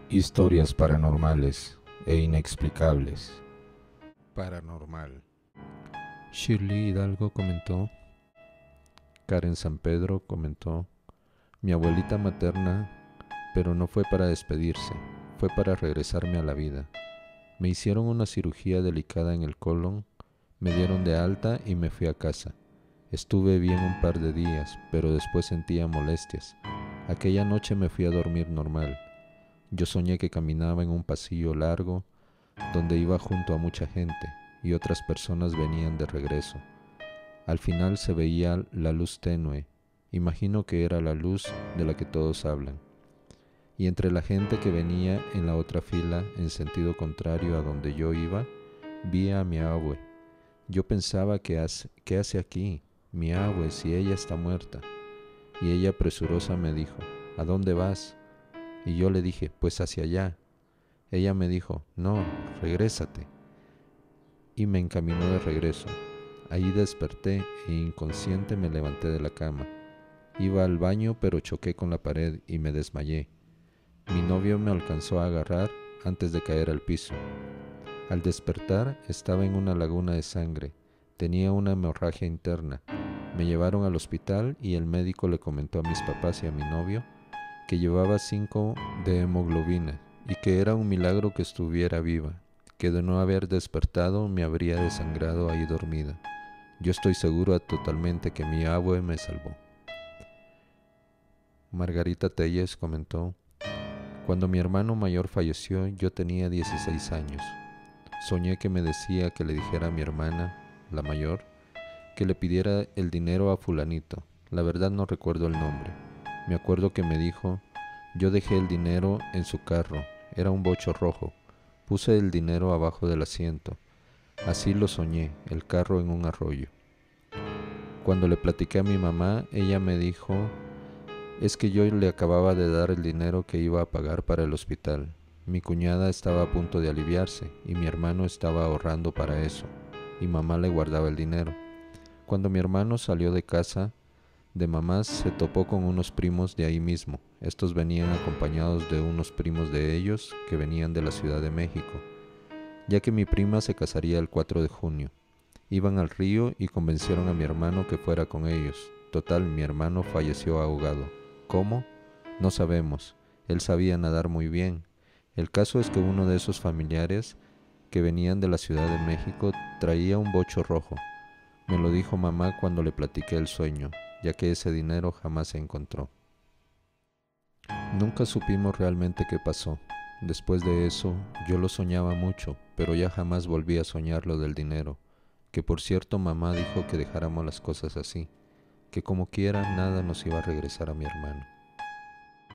Historias paranormales e inexplicables. Paranormal. Shirley Hidalgo comentó. Karen San Pedro comentó. Mi abuelita materna, pero no fue para despedirse, fue para regresarme a la vida. Me hicieron una cirugía delicada en el colon, me dieron de alta y me fui a casa. Estuve bien un par de días, pero después sentía molestias. Aquella noche me fui a dormir normal. Yo soñé que caminaba en un pasillo largo donde iba junto a mucha gente y otras personas venían de regreso. Al final se veía la luz tenue, imagino que era la luz de la que todos hablan. Y entre la gente que venía en la otra fila en sentido contrario a donde yo iba, vi a mi abue. Yo pensaba, ¿qué hace aquí? Mi abue, si ella está muerta. Y ella presurosa me dijo, ¿a dónde vas? Y yo le dije, pues hacia allá. Ella me dijo, no, regrésate. Y me encaminó de regreso. Ahí desperté e inconsciente me levanté de la cama. Iba al baño pero choqué con la pared y me desmayé. Mi novio me alcanzó a agarrar antes de caer al piso. Al despertar estaba en una laguna de sangre. Tenía una hemorragia interna. Me llevaron al hospital y el médico le comentó a mis papás y a mi novio que llevaba 5 de hemoglobina y que era un milagro que estuviera viva, que de no haber despertado me habría desangrado ahí dormida. Yo estoy seguro totalmente que mi abue me salvó. Margarita Telles comentó, cuando mi hermano mayor falleció yo tenía 16 años. Soñé que me decía que le dijera a mi hermana, la mayor, que le pidiera el dinero a fulanito. La verdad no recuerdo el nombre. Me acuerdo que me dijo, yo dejé el dinero en su carro, era un bocho rojo. Puse el dinero abajo del asiento. Así lo soñé, el carro en un arroyo. Cuando le platiqué a mi mamá, ella me dijo, es que yo le acababa de dar el dinero que iba a pagar para el hospital. Mi cuñada estaba a punto de aliviarse y mi hermano estaba ahorrando para eso, y mamá le guardaba el dinero. Cuando mi hermano salió de casa de mamá se topó con unos primos de ahí mismo. Estos venían acompañados de unos primos de ellos que venían de la Ciudad de México, ya que mi prima se casaría el 4 de junio. Iban al río y convencieron a mi hermano que fuera con ellos. Total, mi hermano falleció ahogado. ¿Cómo? No sabemos. Él sabía nadar muy bien. El caso es que uno de esos familiares que venían de la Ciudad de México traía un bocho rojo. Me lo dijo mamá cuando le platiqué el sueño, ya que ese dinero jamás se encontró. Nunca supimos realmente qué pasó. Después de eso, yo lo soñaba mucho, pero ya jamás volví a soñar lo del dinero, que por cierto mamá dijo que dejáramos las cosas así, que como quiera nada nos iba a regresar a mi hermano.